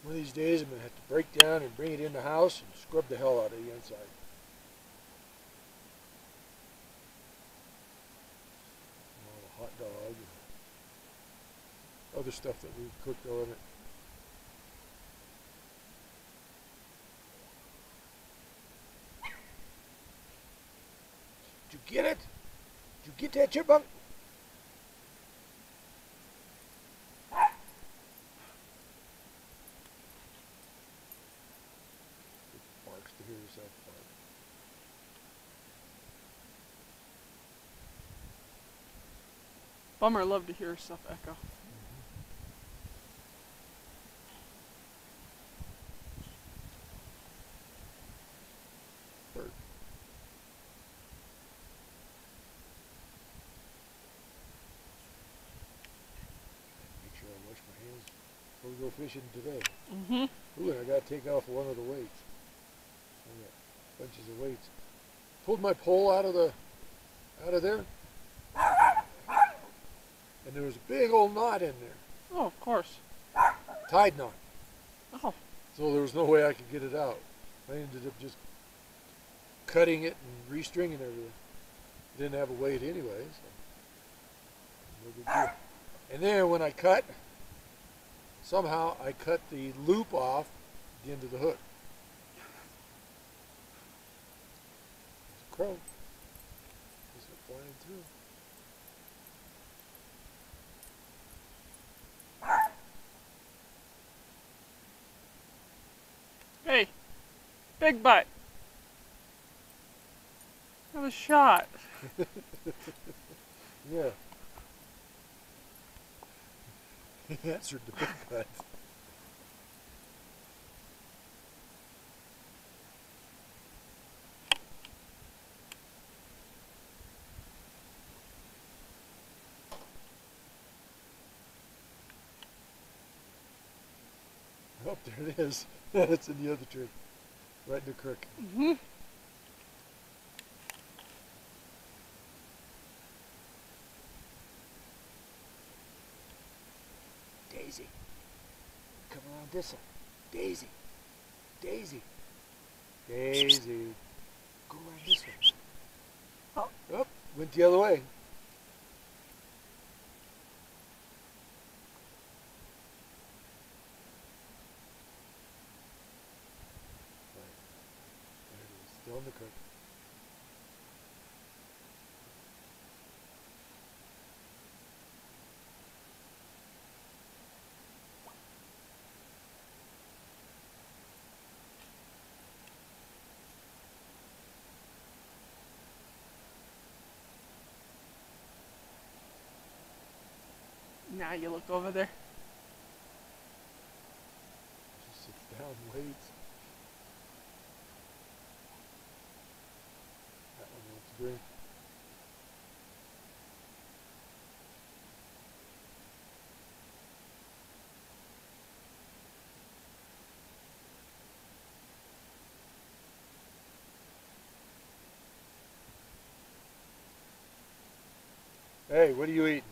One of these days I'm going to have to break down and bring it in the house and scrub the hell out of the inside. All the hot dog and other stuff that we've cooked on it. Did you get it? Did you get that, chipmunk? Barks to hear yourself bark. Bummer, love to hear stuff echo. Bird. Make sure I wash my hands before we go fishing today. Ooh, and I got to take off one of the weights. I got bunches of weights. Pulled my pole out of there, and there was a big old knot in there. Oh, of course. Tide knot. Oh. So there was no way I could get it out. I ended up just cutting it and restringing everything. Didn't have a weight anyway, so no big deal. And then when I cut, somehow I cut the loop off the end of the hook. There's a crow. Just flying through. Hey, big butt. Have a shot. Yeah. He answered the big butt. Oh, there it is. It's in the other tree. Right in the creek. Daisy. Come around this way. Daisy. Daisy. Daisy. Go around this way. Oh. Oh, went the other way. Still in the cook. Now you look over there. Just sits down and waits. That one wants to drink. Hey, what are you eating?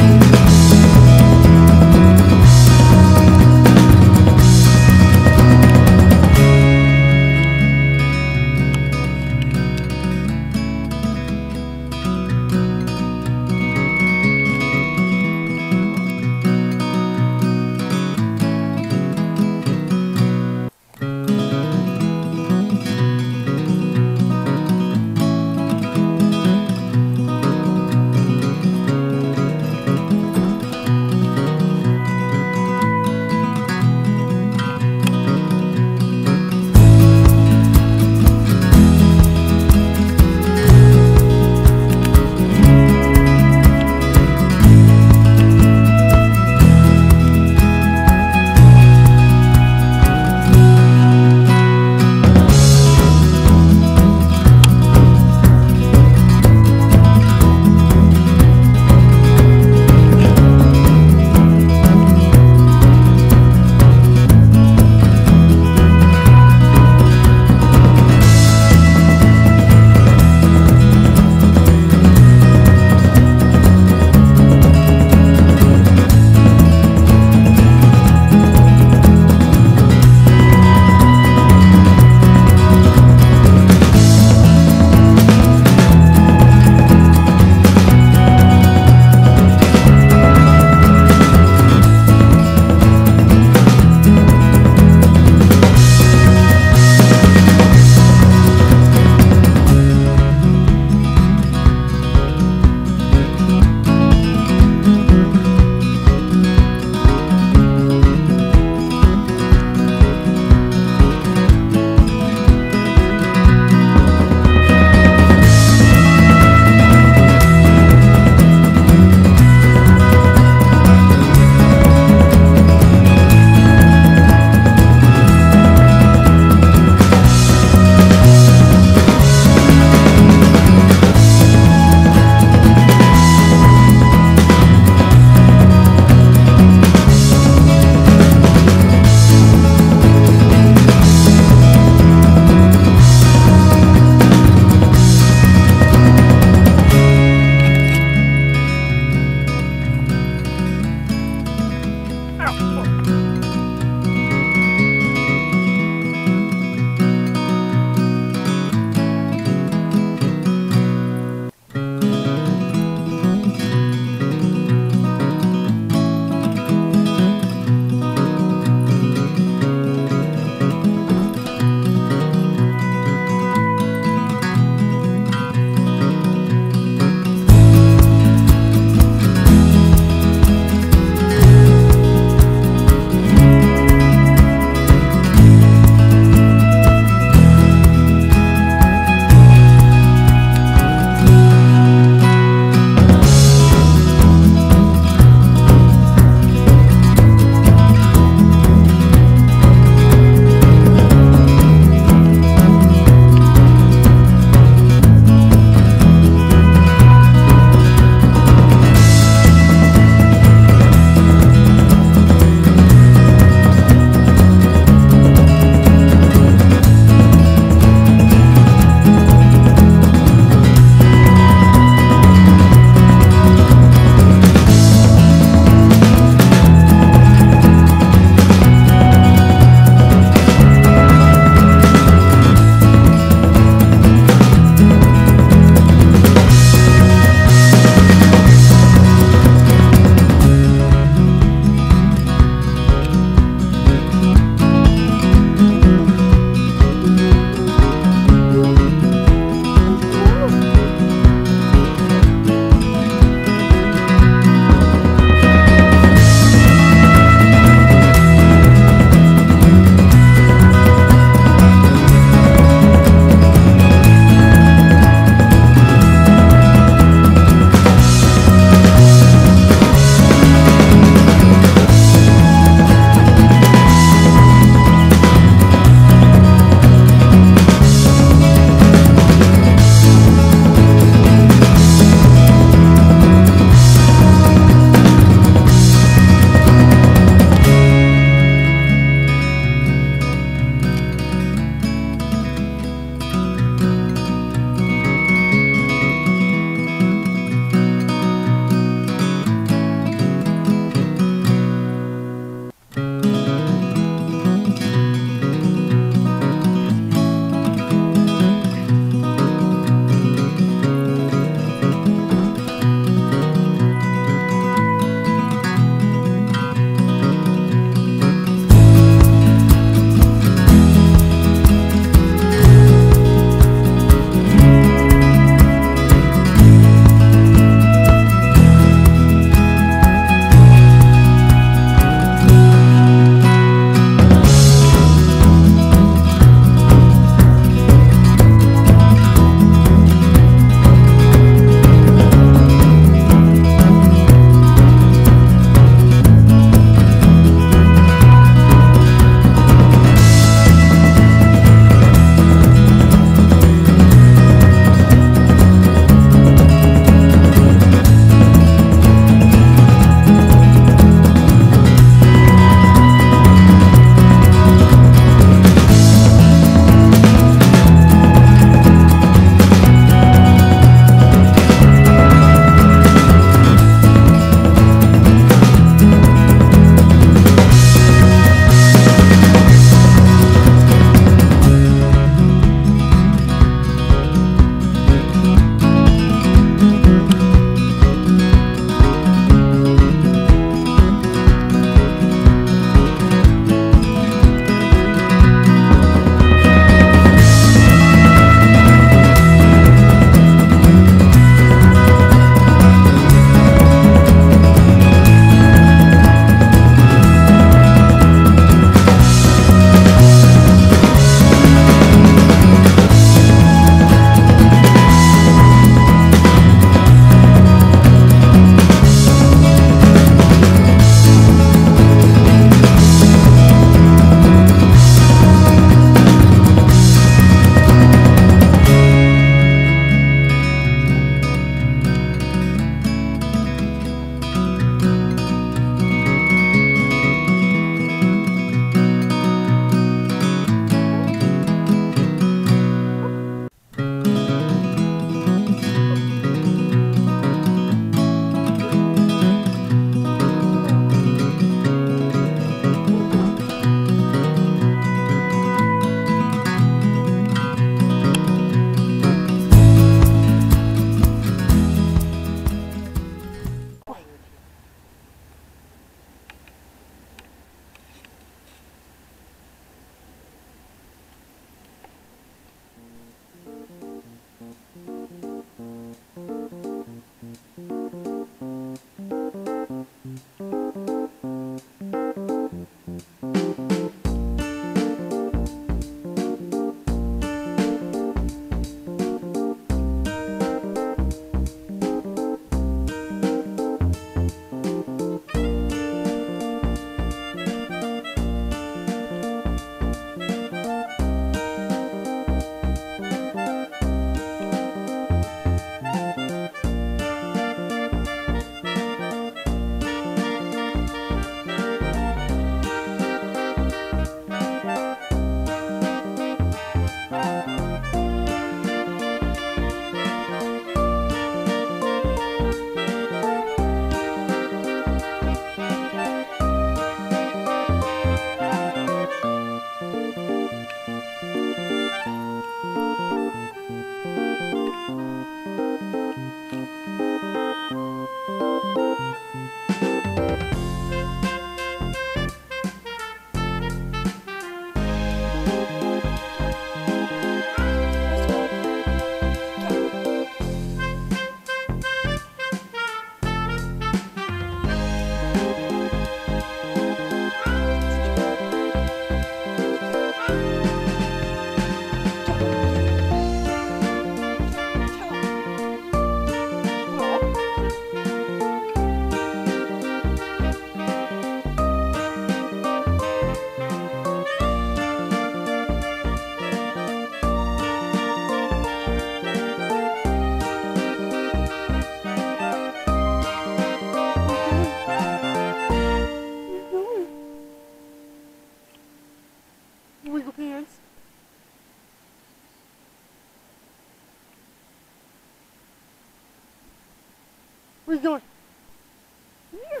Where you going? Come here.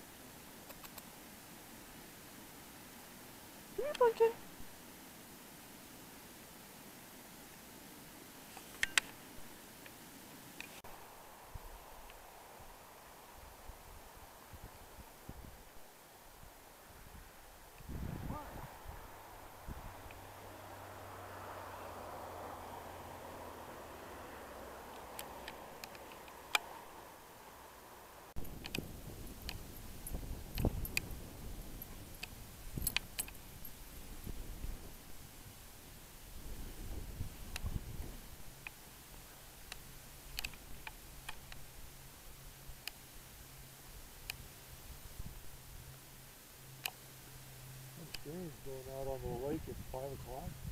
Come here, pumpkin. Stream's going out on the lake at 5 o'clock.